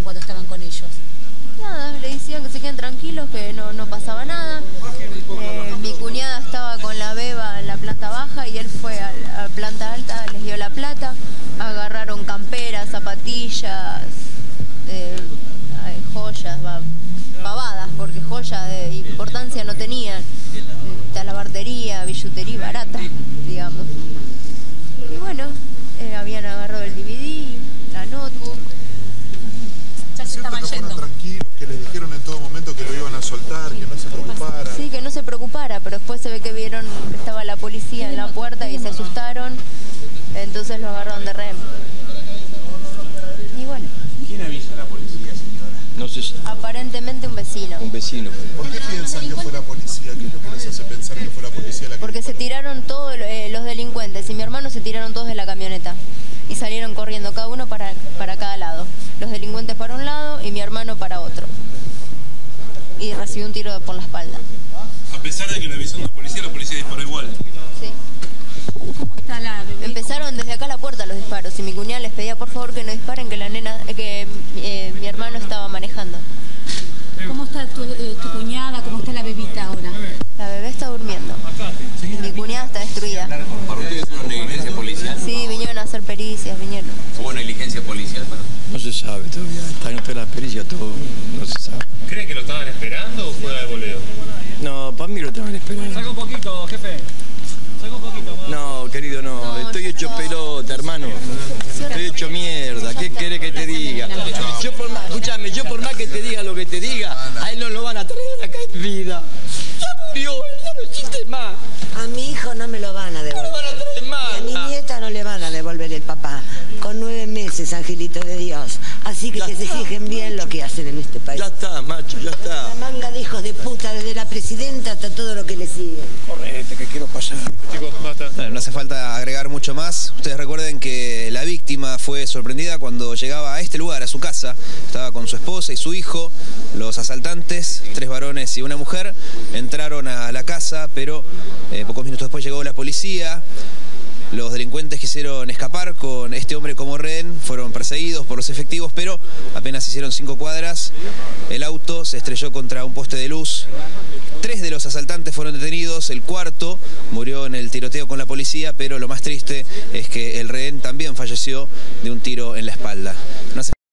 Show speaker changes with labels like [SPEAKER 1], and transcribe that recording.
[SPEAKER 1] cuando estaban con ellos?
[SPEAKER 2] Nada, le decían que se queden tranquilos, que no pasaba nada. Mi cuñada estaba con la beba en la planta baja y él fue a la planta alta, les dio la plata, agarraron camperas, zapatillas, joyas, pavadas, porque joyas de importancia no tenían, talabartería, billutería barata, digamos. Y bueno, habían agarrado el DVD, la notebook.
[SPEAKER 1] Ya se estaban yendo.
[SPEAKER 3] Tranquilos, que les dijeron en todo momento que lo iban a soltar, que no se preocupara.
[SPEAKER 2] Sí, que no se preocupara, pero después se ve que vieron que estaba la policía en la puerta y se asustaron, entonces lo agarraron de rehén. Y bueno.
[SPEAKER 4] ¿Quién avisa a la policía, señora?
[SPEAKER 5] No sé.
[SPEAKER 2] Aparentemente un vecino.
[SPEAKER 5] Un vecino.
[SPEAKER 3] ¿Por qué piensan que fue la policía? ¿Qué es lo que les hace pensar que fue la policía la que
[SPEAKER 2] Porque se tiraron todos los delincuentes y mi hermano se tiraron todos de la camioneta y salieron corriendo cada uno para cada lado. Los delincuentes para un lado y mi hermano para otro. Y recibió un tiro por la espalda.
[SPEAKER 6] A pesar de que le avisó la policía disparó igual.
[SPEAKER 2] Sí.
[SPEAKER 1] ¿Cómo está la bebé?
[SPEAKER 2] Empezaron desde acá a la puerta los disparos y mi cuñada les pedía por favor que no disparen, que mi hermano estaba manejando.
[SPEAKER 1] ¿Cómo está tu cuñada? ¿Cómo está la bebita ahora?
[SPEAKER 2] La bebé está durmiendo. Mi cuñada está destruida.
[SPEAKER 4] ¿Para ustedes es una negligencia policial?
[SPEAKER 2] Sí, vinieron a hacer pericias, vinieron.
[SPEAKER 4] ¿Hubo negligencia policial?
[SPEAKER 5] No se sabe todavía. Están en todas las pericias, todo. No se sabe.
[SPEAKER 6] ¿Creen que lo estaban esperando o fue de voleo?
[SPEAKER 5] No, para mí lo estaban esperando.
[SPEAKER 7] Saca un poquito, jefe. Saca un poquito.
[SPEAKER 5] No, querido, no. Estoy hecho pelota, hermano. Estoy hecho mierda. ¿Qué querés que te diga? Escúchame, yo por más que te diga lo que te diga, a él no lo van a traer acá en vida. Ya murió, ya no existe más.
[SPEAKER 8] A mi hijo no me lo van a devolver.
[SPEAKER 5] No lo van a traer más.
[SPEAKER 8] A mi nieta no le van a devolver el papá. Con 9 meses, angelito de Dios. Así que se fijen bien lo que hacen en este país.
[SPEAKER 5] Ya está, macho, ya está.
[SPEAKER 8] La manga de hijos de puta, desde la presidenta hasta todo lo que le sigue.
[SPEAKER 5] Correte, que quiero pasar.
[SPEAKER 6] Chicos, basta.
[SPEAKER 9] Bueno, no hace falta agregar mucho más. Ustedes recuerden que la víctima fue sorprendida cuando llegaba a este lugar, a su casa. Estaba con su esposa y su hijo. Los asaltantes, 3 varones y una mujer, entraron a la casa, pero pocos minutos después llegó la policía. Los delincuentes quisieron escapar con este hombre como rehén, fueron perseguidos por los efectivos, pero apenas hicieron 5 cuadras, el auto se estrelló contra un poste de luz. 3 de los asaltantes fueron detenidos, el 4º murió en el tiroteo con la policía, pero lo más triste es que el rehén también falleció de un tiro en la espalda. No hace